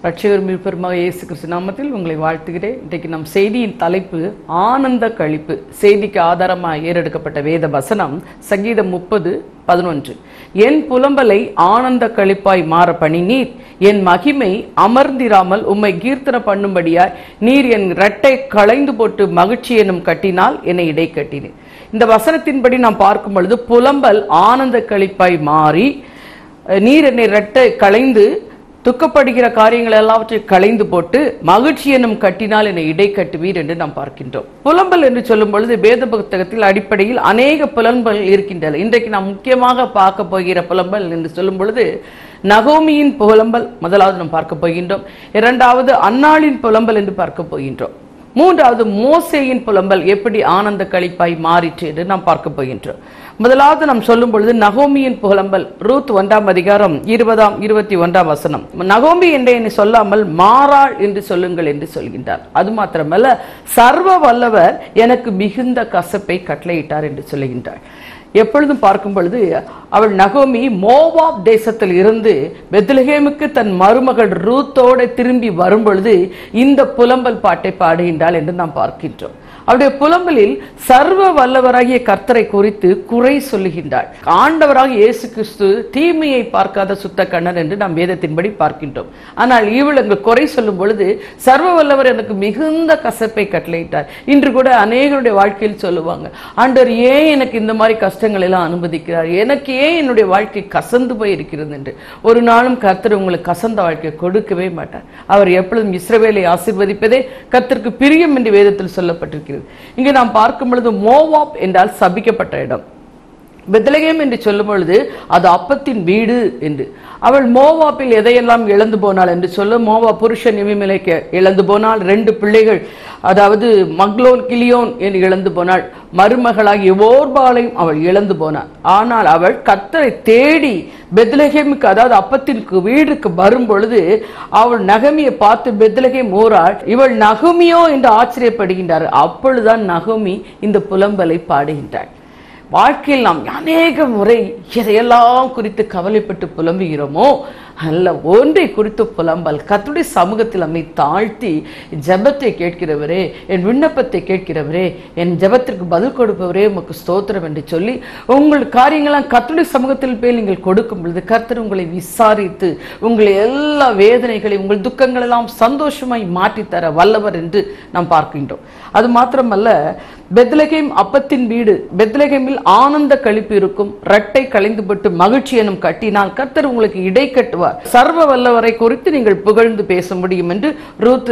ரட்சகர் மீட்பருமாக இயேசு கிறிஸ்து நாமத்தில் உங்களை வாழ்த்துகிறேன். இன்றைக்கு நம் செய்தியின் தலைப்பு ஆனந்த களிப்பு. செய்திக்கு ஆதாரமாக ஏறெடுக்கப்பட்ட வேத வசனம் சங்கீதம் 30:11. என் புலம்பலை ஆனந்த களிப்பாய் மாற பண்ணினீர், என் மகிமை அமர்ந்திராமல் உம்மை கீர்த்தன பண்ணும்படியாய் நீர் என் இரட்டை களைந்து போட்டு மகிழ்ச்சி எனும் கட்டினால் என்னை இடை கட்டினீர். இந்த வசனத்தின்படி நாம் பார்க்கும் பொழுது புலம்பல் ஆனந்த களிப்பாய் மாறி நீர் என்னை இரட்டை களைந்து துக்கப்படுகிற காரியங்கள் எல்லாவற்றை களைந்து போட்டு மகிழ்ச்சி எனும் கட்டினால் என்னை இடை கட்டுவீர் என்று நாம் பார்க்கின்றோம். புலம்பல் என்று சொல்லும் பொழுது வேத புத்தகத்தில் அடிப்படையில் அநேக புலம்பல் இருக்கின்றன. இன்றைக்கு நாம் முக்கியமாக பார்க்க போகிற புலம்பல் என்று சொல்லும் பொழுது நகோமியின் புலம்பல் முதலாவது நாம் பார்க்க போகின்றோம். இரண்டாவது அன்னாளின் புலம்பல் என்று பார்க்க போகின்றோம். மூன்றாவது மோசேயின் புலம்பல் எப்படி ஆனந்த களிப்பாய் மாறிற்று என்று நாம் பார்க்க போகின்றோம். முதலாவது நாம் சொல்லும் பொழுது நகோமியின் புலம்பல். ரூத் 1-21 வசனம். நகோமி என்று என்னை சொல்லாமல் மாறாள் என்று சொல்லுங்கள் என்று சொல்கின்றார். அது மாத்திரமல்ல, சர்வ வல்லவர் எனக்கு மிகுந்த கசப்பை கட்டளையிட்டார் என்று சொல்லுகின்றார். எப்பொழுதும் பார்க்கும் பொழுது அவள் நகோமி மோவாப் தேசத்தில் இருந்து பெத்லகேமுக்கு தன் மருமகள் ரூத்தோடு திரும்பி வரும் பொழுது இந்த புலம்பல் பாட்டை பாடுகின்றாள் என்று நாம் பார்க்கின்றோம். அவருடைய புலம்பலில் சர்வ வல்லவராகிய கர்த்தரை குறித்து குறை சொல்லுகின்றாள். ஆண்டவராக இயேசு கிறிஸ்து தீமையை பார்க்காத சுத்த கண்ணன் என்று நாம் வேதத்தின்படி பார்க்கின்றோம். ஆனால் இவள் அங்கு குறை சொல்லும் பொழுது சர்வ வல்லவர் எனக்கு மிகுந்த கசப்பை கட்டளையிட்டார். இன்று கூட அநேகருடைய வாழ்க்கையில் சொல்லுவாங்க, ஆண்டவர் ஏன் எனக்கு இந்த மாதிரி கஷ்டங்கள் எல்லாம் அனுமதிக்கிறார், எனக்கு ஏன் என்னுடைய வாழ்க்கை கசந்து போய் இருக்கிறது என்று. ஒரு நாளும் கர்த்தர் உங்களுக்கு கசந்த வாழ்க்கையை கொடுக்கவே மாட்டார். அவர் எப்பொழுதும் இஸ்ரவேலை ஆசீர்வதிப்பதே கர்த்தருக்கு பிரியம் என்று வேதத்தில் சொல்லப்பட்டிருக்கிறது. இங்கே நாம் பார்க்கும் பொழுது மோவாப் என்றால் சபிக்கப்பட்ட இடம். பெத்லகேம் என்று சொல்லும் பொழுது அது அப்பத்தின் வீடு என்று. அவள் மோவாப்பில் எதையெல்லாம் இழந்து போனாள் என்று சொல்ல, மோவாப் புருஷன் எவிமெலேக்கை இழந்து போனாள். 2 பிள்ளைகள், அதாவது மக்லோன் கிலியோன் என்று இழந்து போனாள். மருமகளாகிய ஓர்பாலையும் அவள் இழந்து போனாள். ஆனால் அவள் கர்த்தரை தேடி பெத்லகேமுக்கு, அதாவது அப்பத்தின் வீடுக்கு வரும் பொழுது அவள் நகமியை பார்த்து பெத்லகேம் ஊராள், இவள் நகமியோ என்று ஆச்சரியப்படுகின்றார். அப்பொழுதுதான் நகமி இந்த புலம்பலை பாடுகின்றாள். வாழ்க்கையில் நாம் அநேக முறை எதையெல்லாம் குறித்து கவலைப்பட்டு புலம்புகிறோமோ அல்ல ஒன்றை குறித்து புலம்பல். கர்த்தருடைய சமூகத்தில் நம்மை தாழ்த்தி ஜெபத்தை கேட்கிறவரே, என் விண்ணப்பத்தை கேட்கிறவரே, என் ஜெபத்திற்கு பதில் கொடுப்பவரே உமக்கு ஸ்தோத்திரம் என்று சொல்லி உங்கள் காரியங்களாம் கர்த்தருடைய சமூகத்தில் போய் நீங்கள் கொடுக்கும் பொழுது கர்த்தர் உங்களை விசாரித்து உங்களை எல்லா வேதனைகளையும் உங்கள் துக்கங்கள் எல்லாம் சந்தோஷமாய் மாற்றித்தர வல்லவர் என்று நாம் பார்க்கின்றோம். அது மாத்திரமல்ல, பெத்லகேம் அப்பத்தின் வீடு, பெத்லகேமில் ஆனந்த களிப்பு இருக்கும், இரட்டை களைந்துபட்டு மகிழ்ச்சி எனும் கட்டினால் கர்த்தர் உங்களுக்கு இடை கட்டுவார். சர்வ வல்லவரை குறித்து நீங்கள் புகழ்ந்து பேச முடியும் என்று ரூத்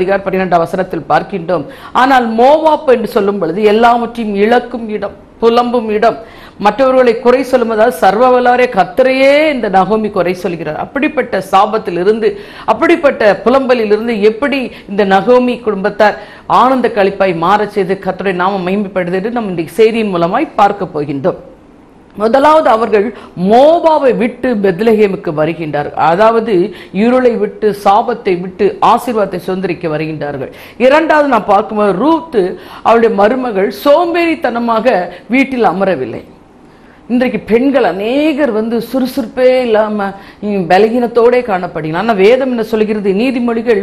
2:12 பார்க்கின்றோம். ஆனால் மோவாப் என்று சொல்லும் பொழுது எல்லாவற்றையும் இழக்கும் இடம், புலம்பும் இடம், மற்றவர்களை குறை சொல்லும். அதாவது சர்வ வல்லவரே கர்த்தரையே இந்த நகோமி குறை சொல்கிறார். அப்படிப்பட்ட சாபத்தில் இருந்து, அப்படிப்பட்ட புலம்பலில் இருந்து எப்படி இந்த நகோமி குடும்பத்தார் ஆனந்த களிப்பாய் மாற செய்து கர்த்தரை நாம மகிமைப்படுத்துவது நம்ம இந்த செய்தியின் மூலமாய் பார்க்க போகின்றோம். முதலாவது அவர்கள் மோவாவை விட்டு பெத்லகேமுக்கு வருகின்றார்கள். அதாவது இருளை விட்டு, சாபத்தை விட்டு ஆசீர்வாதத்தை சுதந்திரிக்க வருகின்றார்கள். இரண்டாவது நாம் பார்க்கும்போது ரூத் அவளுடைய மருமகள் சோம்பேறித்தனமாக வீட்டில் அமரவில்லை. இன்றைக்கு பெண்கள் அநேகர் சுறுசுறுப்பே இல்லாம பலகீனத்தோட காணப்படுகிறார். ஆனால் வேதம் என்ன சொல்கிறது? நீதிமொழிகள்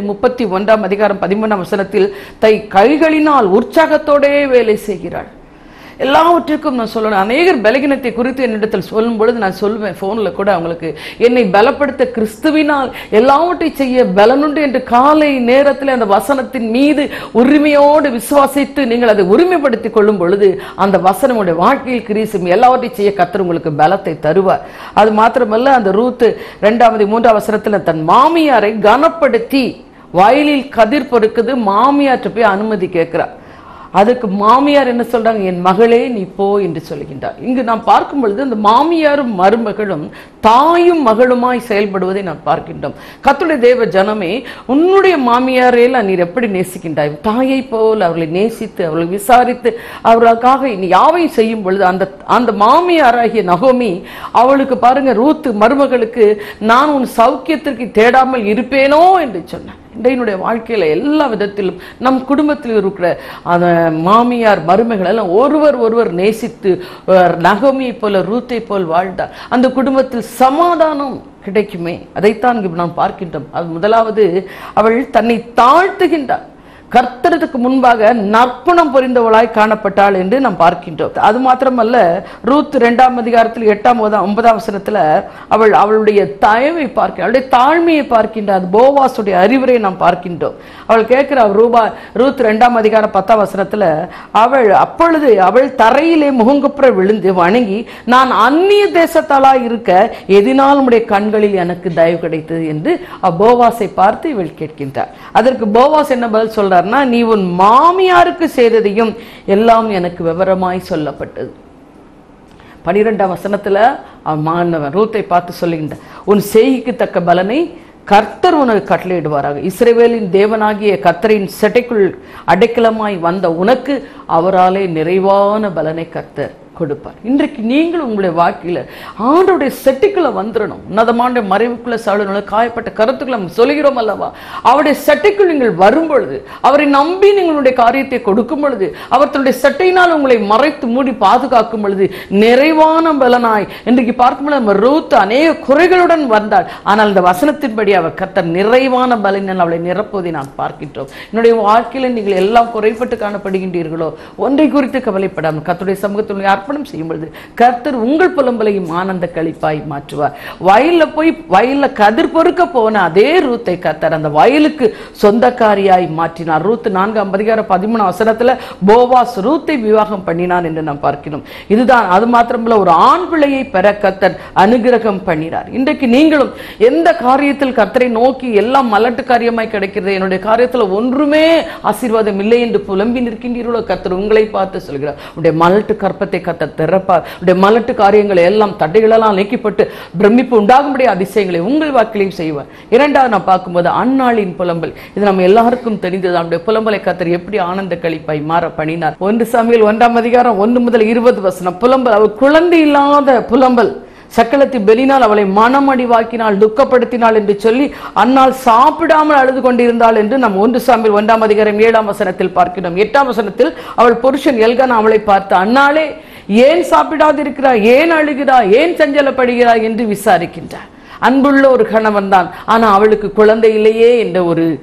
31:13 தை கைகளினால் உற்சாகத்தோடே வேலை செய்கிறாள். எல்லாவற்றுக்கும் நான் சொல்லணும். அநேகர் பலகீனத்தை குறித்து என்னிடத்தில் சொல்லும் பொழுது நான் சொல்லுவேன், போன்ல கூட அவங்களுக்கு, என்னை பலப்படுத்த கிறிஸ்துவினால் எல்லாவற்றையும் செய்ய பலனுண்டு என்று காலை நேரத்தில் அந்த வசனத்தின் மீது உரிமையோடு விசுவாசித்து நீங்கள் அதை உரிமைப்படுத்திக் கொள்ளும் பொழுது அந்த வசனம் உடைய வாழ்க்கையில் கிரீசும், எல்லாவற்றையும் செய்ய கர்த்தர் உங்களுக்கு பலத்தை தருவார். அது மாத்திரமல்ல, அந்த ரூத் 2-3 தன் மாமியாரை கனப்படுத்தி வயலில் கதிர் பொறுக்குது, மாமியார்ட்ட போய் அனுமதி கேட்கிறார். அதுக்கு மாமியார் என்ன சொல்றாங்க? என் மகளே நீ போ என்று சொல்கின்றார். இங்கு நாம் பார்க்கும் பொழுது அந்த மாமியாரும் மருமகளும் தாயும் மகளுமாய் செயல்படுவதை நாம் பார்க்கின்றோம். கர்த்தருடைய தேவ ஜனமே, உன்னுடைய மாமியாரையெல்லாம் நீர் எப்படி நேசிக்கின்றாய்? தாயை போல் அவர்களை நேசித்து அவர்களை விசாரித்து அவர்களுக்காக யாவையும் செய்யும் பொழுது அந்த மாமியாராகிய நகோமி அவளுக்கு பாருங்க, ரூத் மருமகளுக்கு நான் உன் சௌக்கியத்திற்கு தேடாமல் இருப்பேனோ என்று சொன்னான். இன்றைய வாழ்க்கையில எல்லா விதத்திலும் நம் குடும்பத்தில் இருக்கிற அந்த மாமியார் மருமகள் எல்லாம் ஒருவர் நேசித்து நகோமியை போல ரூத்தை போல் வாழ்ந்தார். அந்த குடும்பத்தில் சமாதானம் கிடைக்குமே. அதைத்தான் நாம் பார்க்கின்றோம். அது முதலாவது அவள் தன்னை தாழ்த்துகின்றார். கர்த்தருக்கு முன்பாக நற்குணம் புரிந்தவளாய் காணப்பட்டாள் என்று நாம் பார்க்கின்றோம். அது மாத்திரமல்ல, ரூத் 2ஆம் அதிகாரத்தில் 8ஆம் 9ஆம் வசனத்துல அவளுடைய தயவை பார்க்க, அவளுடைய தாழ்மையை பார்க்கின்றார். போவாசுடைய அறிவுரை நாம் பார்க்கின்றோம். அவள் கேட்கிறார், ரூத் 2ஆம் அதிகாரம் 10ஆம் வசனத்துல அப்பொழுது அவள் தரையிலே முகங்குப்புற விழுந்து வணங்கி, நான் அந்நிய தேசத்தாலா இருக்க எதினால் உடைய கண்களில் எனக்கு தயவு கிடைத்தது என்று போவாசை பார்த்து இவள் கேட்கின்றார். அதற்கு போவாஸ் என்ன பதில் சொல்றார்? நீ உன் மாமியாருக்கு செய்ததையும் எல்லாம் எனக்கு விவரமாய் சொல்லப்பட்டது. 12ஆம் வசனத்துல ரூத்தை பார்த்து சொல்லுகின்ற, உன் செய்கைக்கு தக்க பலனை கர்த்தர் உனக்கு கட்டளையிடுவாராக. இஸ்ரவேலின் தேவனாகிய கர்த்தரின் செட்டைக்குள் அடைக்கலமாய் வந்த உனக்கு அவராலே நிறைவான பலனை கர்த்தர் கொடுப்பார். இன்றைக்கு நீங்கள் உங்களுடைய வாழ்க்கையில ஆண்டோடைய செட்டிக்குள்ள வந்துடணும். உன்னதமான மறைவுக்குள்ள சாளுநர் காயப்பட்ட கருத்துக்களை நம்ம சொல்கிறோம் அல்லவா? அவருடைய செட்டைக்குள் நீங்கள் வரும் பொழுது, அவரை நம்பி நீங்களுடைய காரியத்தை கொடுக்கும் பொழுது, அவர் தன்னுடைய செட்டையினால் உங்களை மறைத்து மூடி பாதுகாக்கும் பொழுது நிறைவான பலனாய் இன்றைக்கு பார்க்கும்போது நம்ம ரூத் அநேக குறைகளுடன் வந்தாள். ஆனால் இந்த வசனத்தின்படி அவர் கர்த்தர் நிறைவான பலனால் அவளை நிரப்புவதை நான் பார்க்கின்றோம். என்னுடைய வாழ்க்கையில நீங்கள் எல்லாம் குறைப்பட்டு காணப்படுகின்றீர்களோ, ஒன்றை குறித்து கவலைப்படாமல் கர்த்தருடைய சமூகத்தில் செய்யும் பொழுது கர்த்தர் உங்கள் புலம்பலையும் ஆனந்த களிப்பாய் மாற்றுவார். வயல்ல கதிர் பொறுக்க போன அதே ரூத்தை கர்த்தர் அந்த வயலுக்கு சொந்தக்காரியாய் மாற்றினார். ரூத் 4ஆம் அதிகாரம் 13ஆம் வசனத்துல போவாஸ் ரூத்தை விவாகம் பண்ணினான் என்று நாம் பார்க்கிறோம். இதுதான். அது மாத்திரமல்ல, ஒரு ஆண் பிள்ளையை பெற கர்த்தர் அனுகிரகம் பண்ணினார். இன்றைக்கு நீங்களும் எந்த காரியத்தில் கர்த்தரை நோக்கி எல்லாம் மலட்டு காரியமாய் கிடைக்கிறது, என்னுடைய காரியத்துல ஒன்றுமே ஆசீர்வாதம் இல்லை என்று புலம்பி நிற்கின்றீர்களோ, கர்த்தர் உங்களை பார்த்து சொல்கிறார், உடைய மலட்டு கற்பத்தை கர்த்தர் திறப்பார். உடைய மலட்டு காரியங்களை எல்லாம் தடைகளெல்லாம் நீக்கப்பட்டு பிரமிப்பு உண்டாகும்படி அதிசயங்களை உங்கள் வாக்கிலையும் செய்வார். இரண்டாவது நான் பார்க்கும்போது அன்னாளின் புலம்பல். இது நம்ம எல்லாருக்கும் தெரிந்தது. அவருடைய புலம்பலை கர்த்தர் எப்படி ஆனந்த களிப்பாய் மாற பண்ணினார். 1 சாமுவேல் 1ஆம் அதிகாரம் 1 முதல் 20 வசனம். புலம்பல், அவர் குழந்தை இல்லாத புலம்பல். சக்கலத்தி பெலினால் அவளை மனமடிவாக்கினாள், துக்கப்படுத்தினாள் என்று சொல்லி அன்னாள் சாப்பிடாமல் அழுது கொண்டிருந்தாள் என்று நாம் 1 சாமுவேல் 1ஆம் அதிகாரம் 7ஆம் வசனத்தில் பார்க்கிறோம். 8ஆம் வசனத்தில் அவள் புருஷன் எல்கானா அவளை பார்த்து, அன்னாளே ஏன் சாப்பிடாதிருக்கிறாய், ஏன் அழுகிறாய், ஏன் சஞ்சலப்படுகிறாய் என்று விசாரிக்கின்றார். அன்புள்ள ஒரு கணவன் தான், ஆனா அவளுக்கு குழந்தை இல்லையே என்ற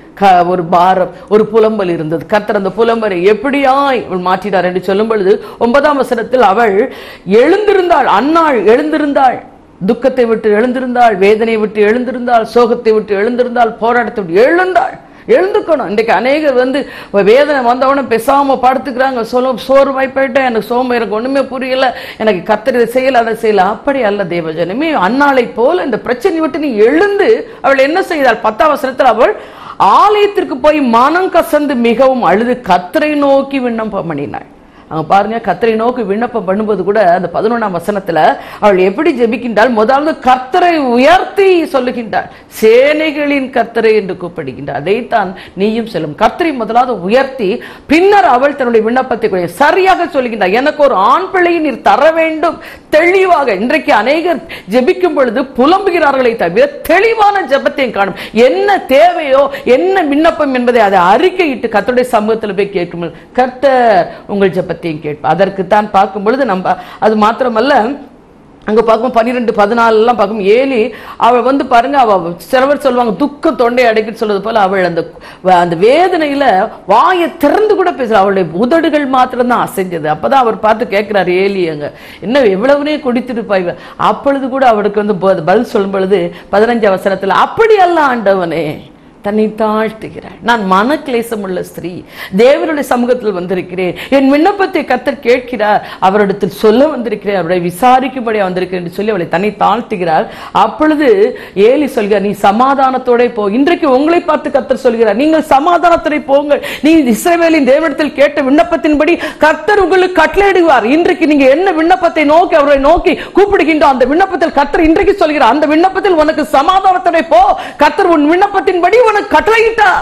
ஒரு பாரம், ஒரு புலம்பல் இருந்தது. கர்த்தர் அந்த புலம்பலை எப்படியாய் அவள் மாற்றினார் என்று சொல்லும் பொழுது 9ஆம் வசனத்தில் அவள் எழுந்திருந்தாள். அன்னாள் எழுந்திருந்தாள், துக்கத்தை விட்டு எழுந்திருந்தாள், வேதனை விட்டு எழுந்திருந்தாள், சோகத்தை விட்டு எழுந்திருந்தாள், போராட்டத்தை விட்டு எழுந்தாள். எழுந்துக்கணும். இன்றைக்கு அநேகர் வேதனை வந்தவன பேசாம படுத்துக்கிறாங்க. சோர்வாய் போயிட்டேன், எனக்கு எனக்கு ஒண்ணுமே புரியல, எனக்கு கர்த்தர் இதை செய்யல அதை செய்யல. அப்படி அல்ல தேவஜனமே. அன்னாளை போல இந்த பிரச்சனை விட்டு நீ எழுந்து அவள் என்ன செய்தாள்? 10ஆம் வசனத்தில் அவள் ஆலயத்திற்கு போய் மனம் கசந்து மிகவும் அழுது கர்த்தரை நோக்கி விண்ணப்பம் பண்ணினாள். அங்க பாருங்க, கர்த்தரை நோக்கி விண்ணப்பம் பண்ணும்போது கூட அந்த 11ஆம் வசனத்துல அவள் எப்படி ஜெபிக்கின்றாள்? முதலாவது கர்த்தரை உயர்த்தி சொல்லுகின்றாள். சேனைகளின் கர்த்தரை என்று கூப்பிடுகின்றார். அதைத்தான் நீயும் சொல்லும். கர்த்தரை முதலாவது உயர்த்தி பின்னர் அவள் தன்னுடைய விண்ணப்பத்தை சரியாக சொல்லுகின்றார். எனக்கு ஒரு ஆண் பிள்ளையை நீர் தர வேண்டும் தெளிவாக. இன்றைக்கு அநேகர் ஜெபிக்கும் பொழுது புலம்புகிறார்களை தவிர தெளிவான ஜெபத்தையும் காணும். என்ன தேவையோ, என்ன விண்ணப்பம் என்பதை அதை அறிக்கையிட்டு கர்த்தருடைய சமூகத்தில் போய் கேட்கும். கர்த்தர் உங்கள் ஜெபத்தை கேட்பார். அதற்குத்தான் பார்க்கும் பொழுது நம்ம அது மாத்திரமல்ல, அங்க பார்க்கும் 12-14 எல்லாம் பார்க்கும். ஏலி அவள் பாருங்க, அவ சிலவர் சொல்லுவாங்க துக்கம் தொண்டை அடைக்குன்னு சொல்றது போல அவள் அந்த வேதனையில வாயை திறந்து கூட பேசுற. அவளுடைய உதடுகள் மாத்திரம் தான் அசைஞ்சது. அப்பதான் அவர் பார்த்து கேட்கிறார், ஏலி அங்க என்ன எவ்வளவுனே குடித்திருப்பாய்? அப்பொழுது கூட அவளுக்கு பதில் சொல்லும் பொழுது 15ஆம் வசனத்துல, அப்படி அல்ல ஆண்டவனே, தன்னை தாழ்த்துகிறாள். நான் மனக்லேசம் உள்ள ஸ்திரீ, தேவனுடைய சமூகத்தில் வந்திருக்கிறேன், என் விண்ணப்பத்தை கர்த்தர் கேட்கிறார், அவரிடத்தில் சொல்ல வந்திருக்கிறேன், அவரை விசாரிக்கும்படி வந்திருக்கிறேன் என்று சொல்லி அவளை தன்னை தாழ்த்துகிறாள். அப்பொழுது ஏலி சொல்கிறார், நீ சமாதானத்தோட போ. இன்றைக்கு உங்களை பார்த்து கர்த்தர் சொல்கிறார், நீங்கள் சமாதானத்தோட போங்கள். நீ இஸ்ரவேலின் தேவனிடத்தில் கேட்ட விண்ணப்பத்தின்படி கர்த்தர் உங்களுக்கு கட்டளையிடுவார். இன்றைக்கு நீங்க என்ன விண்ணப்பத்தை நோக்கி அவரை நோக்கி கூப்பிடுகின்றோம், அந்த விண்ணப்பத்தில் கர்த்தர் இன்றைக்கு சொல்கிறார், அந்த விண்ணப்பத்தில் உனக்கு சமாதானத்தோட போ. கர்த்தர் உன் விண்ணப்பத்தின்படி உனக்கு கட்டளையிட்டார்.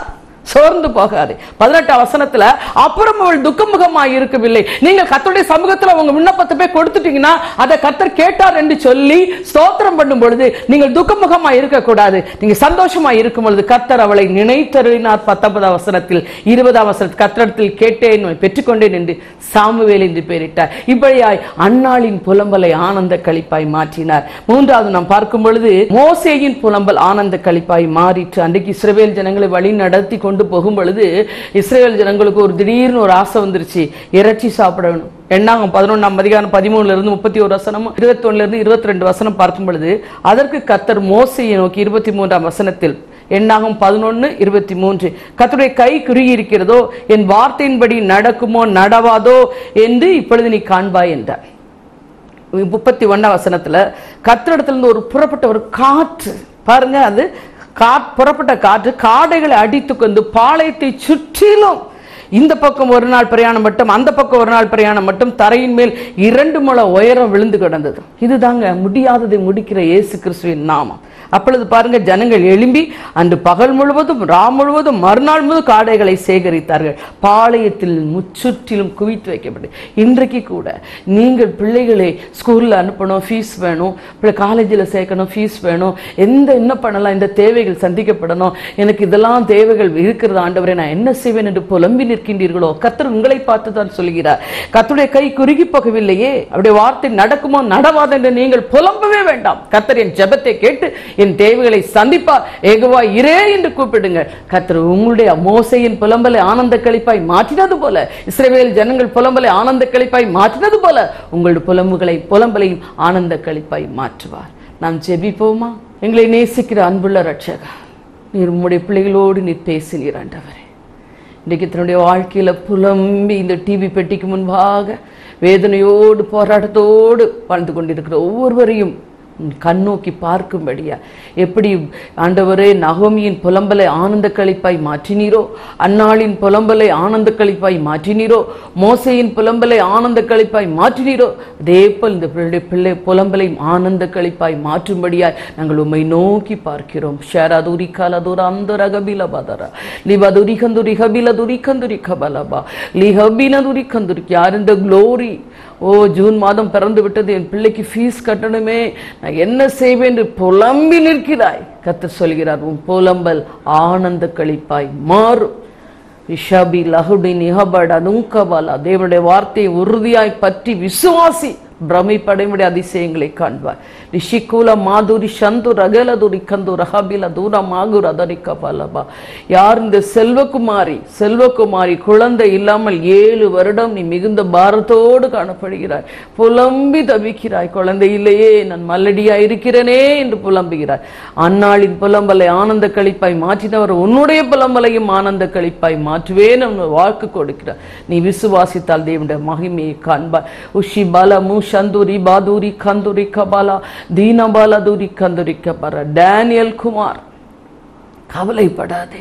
சோர்ந்து போகாது. 18 வசனத்துல அப்புறம் அவள் துக்கமுகமாய் இருக்கவில்லை. நீங்கள் கர்த்தருடைய சமூகத்துல உங்க விண்ணப்பத்தை போய் கொடுத்துட்டீங்கன்னா அதை கர்த்தர் கேட்டார் என்று சொல்லி ஸ்தோத்திரம் பண்ணும் பொழுது நீங்கள் துக்கமுகமாய் இருக்க கூடாது. நீங்க சந்தோஷமா இருக்கும் பொழுது கர்த்தர் அவளை நினைத்தருளினார். 19 வசனத்தில் 20 வசனத்தில் கர்த்தரிடத்தில் கேட்டேன் பெற்றுக்கொண்டேன் என்று சாமுவேல் என்று பெயரிட்டார். இப்படியாய் அன்னாளின் புலம்பலை ஆனந்த களிப்பாய் மாற்றினார். மூன்றாவது நாம் பார்க்கும் பொழுது மோசேயின் புலம்பல் ஆனந்த களிப்பாய் மாறிற்று. அன்றைக்கு இஸ்ரவேல் ஜனங்களை வழி நடத்தி கொண்டு போகும் பொழுது இஸ்ரவேல் ஜனங்களுக்கு ஒரு திடீர்னு ஒரு ஆசை வந்துருச்சு, இறைச்சி சாப்பிடணும். என்னாகும் 11ஆம் அதிகாரம் 13 31 வசனம் 21 22 வசனம் பார்க்கும் பொழுது அதற்கு கர்த்தர் மோசேயை நோக்கி 23ஆம் வசனத்தில் என்னாகும் 11:23 கர்த்தருடைய கை குறுகி இருக்கிறதோ, என் வார்த்தையின்படி நடக்குமோ நடவாதோ என்று இப்பொழுது நீ காண்பாய் என்றார். 31ஆம் வசனத்துல கர்த்தரிடத்திலிருந்து ஒரு புறப்பட்ட ஒரு காற்று பாருங்க, அது புறப்பட்ட காற்று காடைகளை அடித்து கொண்டு பாளையத்தை சுற்றிலும் இந்த பக்கம் ஒரு நாள் பிரயாணம் மட்டும் அந்த பக்கம் ஒரு நாள் பிரயாணம் மட்டும் தரையின் மேல் 2 முழ உயரம் விழுந்து கிடந்தது. இதுதாங்க முடியாததை முடிக்கிற இயேசு கிறிஸ்துவின் நாமம். அப்பொழுது பாருங்க, ஜனங்கள் எழும்பி அன்று பகல் முழுவதும் ராம் முழுவதும் மறுநாள் முழுவதும் காடைகளை சேகரித்தார்கள். பாளையத்தில் முச்சுற்றிலும் குவித்து வைக்கப்பட்டு இன்றைக்கு கூட நீங்கள் பிள்ளைகளை ஸ்கூல்ல அனுப்பணும், ஃபீஸ் வேணும், காலேஜில் சேர்க்கணும், ஃபீஸ் வேணும், என்ன பண்ணலாம், இந்த தேவைகள் சந்திக்கப்படணும், எனக்கு இதெல்லாம் தேவைகள் இருக்கிறது ஆண்டவரே, நான் என்ன செய்வேன் என்று புலம்பி நிற்கின்றீர்களோ? கர்த்தர் உங்களை பார்த்து தான் சொல்கிறார். கர்த்தருடைய கை குறுகி போகவில்லையே, அவருடைய வார்த்தை நடக்குமோ நடவாது என்று நீங்கள் புலம்பவே வேண்டாம். கர்த்தர் என் ஜெபத்தை கேட்டு என் தேவைகளை சந்திப்பார். யெகோவா இரே என்று கூப்பிடுங்க. கர்த்தர் உங்களுடைய மோசேயின் புலம்பலை ஆனந்த களிப்பாய் மாற்றினது போல, இஸ்ரவேல் ஜனங்கள் புலம்பலை ஆனந்த களிப்பாய் மாற்றினது போல உங்களுடைய புலம்பலையும் ஆனந்த களிப்பாய் மாற்றுவார். நாம் ஜெபிப்போமா? எங்களை நேசிக்கிற அன்புள்ள ரட்சகா, நீர் உம்முடைய பிள்ளைகளோடு நீர் பேசினீர் ஆண்டவரே. இன்றைக்கு தன்னுடைய வாழ்க்கையில புலம்பி இந்த டிவி பெட்டிக்கு முன்பாக வேதனையோடு போராட்டத்தோடு வாழ்ந்து கொண்டிருக்கிற ஒவ்வொருவரையும் கண்ணோக்கி பார்க்கும்படியா, எப்படி ஆண்டவரே நகோமியின் புலம்பலை ஆனந்த களிப்பாய் மாற்றினீரோ, அன்னாளின் புலம்பலை ஆனந்த களிப்பாய் மாற்றினீரோ, மோசேயின் புலம்பலை ஆனந்த களிப்பாய் மாற்றினீரோ, அதே போல் இந்த பிள்ளை புலம்பலை ஆனந்த களிப்பாய் மாற்றும்படியாய் நாங்கள் உம்மை நோக்கி பார்க்கிறோம். ஷேராதுரி கலதுர அந்த ரகபில பதரா லிபதுரி கந்துரி ஹபில துரி கந்துரி கபலபா லிஹபின துரி கந்துரி யார் இந்த க்ளோரி. ஓ, ஜூன் மாதம் பிறந்து விட்டது, என் பிள்ளைக்கு ஃபீஸ் கட்டணுமே, நான் என்ன செய்வேன் என்று புலம்பி நிற்கிறாய். கர்த்தர் சொல்கிறார், உன் புலம்பல் ஆனந்த களிப்பாய் மாறும். ரிஷபி லஹுடி நிஹபட நுங்கபாலா, தேவனுடைய வார்த்தையை உறுதியாய் பற்றி விசுவாசி, பிரமைப்படைமுடைய அதிசயங்களை காண்பார். ரிஷிகுல மாதுரி சந்து ரகலதுரி கந்து ரஹபில தூர மாகுர் அதரிக்க பலபா. யார் இந்த செல்வகுமாரி குழந்தை இல்லாமல் 7 வருடம் நீ மிகுந்த பாரத்தோடு காணப்படுகிறாய், புலம்பி தவிக்கிறாய், குழந்தை இல்லையே, நான் மல்லடியா இருக்கிறேனே என்று புலம்புகிறாய். அந்நாளின் புலம்பலை ஆனந்த களிப்பாய் மாற்றினவர் உன்னுடைய புலம்பலையும் ஆனந்த களிப்பாய் மாற்றுவேன் வாக்கு கொடுக்கிறார். நீ விசுவாசித்தால் தேவனுடைய மகிமையை காண்பாய். உஷி பலமு சந்துரி பாதுரி கந்துரி கபாலா தீனபாலா துரி கந்துரி கபாரா. டேனியல் குமார், கவலைப்படாதே.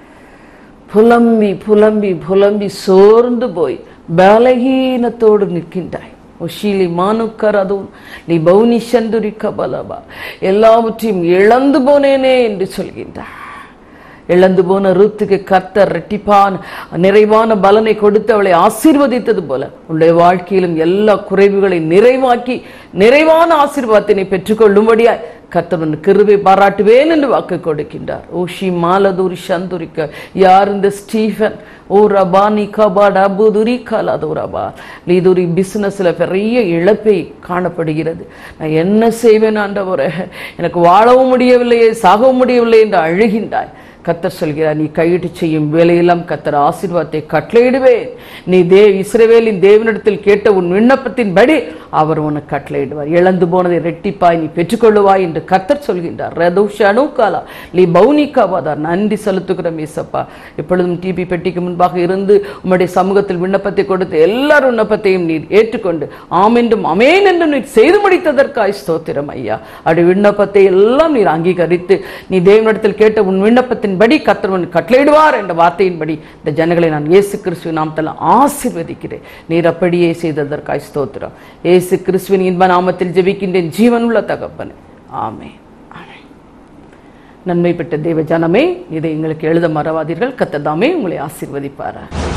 புலம்பி புலம்பி புலம்பி சோர்ந்து போய் பலகீனத்தோடு நிற்கின்றாய். ஒஷிலி மானுக்கரது நீ பௌனி சந்துரி கபலபா, எல்லாவற்றையும் இழந்து போனேனே என்று சொல்கின்றார். இழந்து போன ரூத்துக்கு கர்த்தர் இரட்டிப்பான நிறைவான பலனை கொடுத்து அவளை ஆசீர்வதித்தது போல உன்னுடைய வாழ்க்கையிலும் எல்லா குறைவுகளை நிறைவாக்கி நிறைவான ஆசீர்வாதத்தினை பெற்றுக்கொள்ளும்படியாய் கர்த்தர் கிருபை பாராட்டுவேன் என்று வாக்கு கொடுக்கின்றார். ஓஷி மாலதுரி சந்துரிக்க யார் இந்த ஸ்டீஃபன்? ஓ ரபா நீ கபாடா புதுரி கலாதுரபா லீதுரி பிசினஸ்ல பெரிய இழப்பை காணப்படுகிறது. நான் என்ன செய்வேன் ஆண்டவரே, எனக்கு வாழவும் முடியவில்லையே, சாகவும் முடியவில்லை என்று அழுகின்றாய். கர்த்தர் சொல்கிறார், நீ கையிட்டு செய்யும் வேலையெல்லாம் கர்த்தர் ஆசீர்வாதத்தை கட்டளையிடுவேன். நீ இஸ்ரவேலின் தேவனிடத்தில் கேட்ட உன் விண்ணப்பத்தின்படி அவர் உனக்கு கட்டளையிடுவார். இழந்து போனதை ரெட்டிப்பாய் நீ பெற்றுக்கொள்ளுவாய் என்று கர்த்தர் சொல்கின்றார். ரதுஷனுகாலா லீ பௌனிகாவாதார். நன்றி செலுத்துகிறோம் ஏசப்பா. எப்பொழுதும் டிபி பெட்டிக்கு முன்பாக இருந்து உம்முடைய சமூகத்தில் விண்ணப்பத்தை கொடுத்து எல்லார் விண்ணப்பத்தையும் நீர் ஏற்றுக்கொண்டு ஆமென்றும் அமேன் என்றும் நீர் செய்து முடித்ததற்காய் ஸ்தோத்திரம் ஐயா. அப்படி விண்ணப்பத்தை எல்லாம் நீர் அங்கீகரித்து நீ தேவனிடத்தில் கேட்ட உன் விண்ணப்பத்தின் படி கர்த்தர் கட்டளையிடுவார் என்ற வார்த்தையின்படி இந்த ஜனங்களை நான் இயேசு கிறிஸ்துவின் நாமத்தில் ஆசீர்வதிக்கிறேன். நீர் அப்படியே செய்ததற்காய் ஸ்தோத்திரம். இயேசு கிறிஸ்துவின் இன்ப நாமத்தில் ஜெபிக்கின்றேன் ஜீவனுள்ள தகப்பனே, ஆமென். நன்மை பெற்ற தேவ ஜனமே, இதை எங்களுக்கு எழுத மறவாதீர்கள். கர்த்தர் தாமே உங்களை ஆசீர்வதிப்பார்.